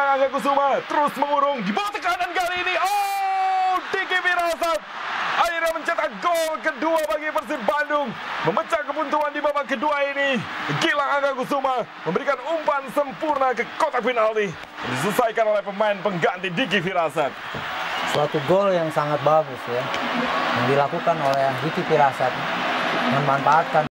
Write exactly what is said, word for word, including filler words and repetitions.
Gilang Angga Kusuma terus mengurung di bawah tekanan kali ini. Oh, Dicky Firasat akhirnya mencetak gol kedua bagi Persib Bandung, memecah kebuntuan di babak kedua ini. Gilang Angga Kusuma memberikan umpan sempurna ke kotak penalti, diselesaikan oleh pemain pengganti Dicky Firasat. Suatu gol yang sangat bagus ya, yang dilakukan oleh Dicky Firasat, memanfaatkan